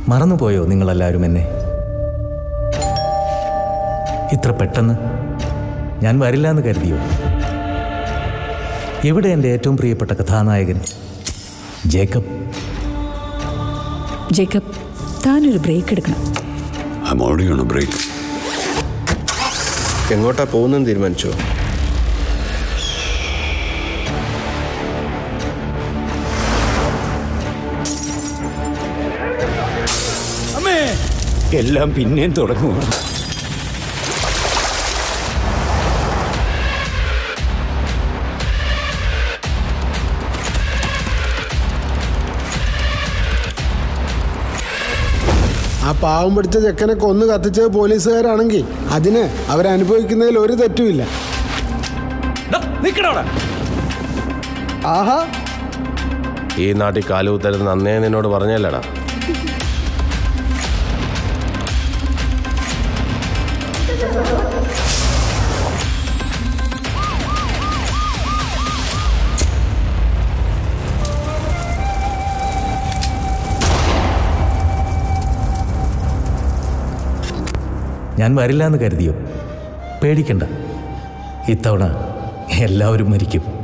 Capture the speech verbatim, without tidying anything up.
മറന്നുപോയോ നിങ്ങളെല്ലാവരും എന്നെ? ഇത്ര പെട്ടെന്ന് ഞാൻ വരില്ല എന്ന് കരുതിയോ? എവിടെ എൻ്റെ ഏറ്റവും പ്രിയപ്പെട്ട കഥാനായകൻ ജേക്കബ്? ജേക്കബ്, താനൊരു ബ്രേക്ക് എടുക്കണം. എങ്ങോട്ടാ പോകുന്നെന്ന് തീരുമാനിച്ചോ? അമ്മേ, എല്ലാം പിന്നെയും തുടങ്ങുക. ആ പാവം പിടിച്ച ചെക്കനെ കൊന്നു കത്തിച്ചത് പോലീസുകാരാണെങ്കിൽ അതിന് അവരനുഭവിക്കുന്നതിൽ ഒരു തെറ്റുമില്ല. ആഹാ, ഈ നാട്ടിൽ കാലുകുത്തരുന്ന് അന്നേ നിന്നോട് പറഞ്ഞല്ലടാ. ഞാൻ വരില്ല എന്ന് കരുതിയോ? പേടിക്കണ്ട, ഇത്തവണ എല്ലാവരും മരിക്കും.